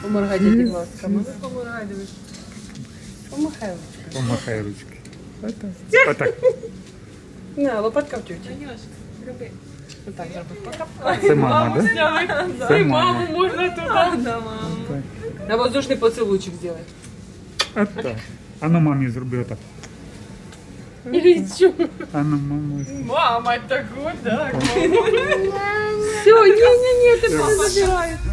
Поморгай тільки глазками. Поморгай, дивись. Помахай ручкою. Помахай ручки. Отак. На, лопатка в тюті. Роби. Отак зроби. Це мама, да? Це мама. Можна туди. Да, маму. На воздушний поцілуйчик зробити. Отак. А ну мамі зроби отак. Нічого. А ну маму. Мама, так вот так. Все, ні, ти не забирай.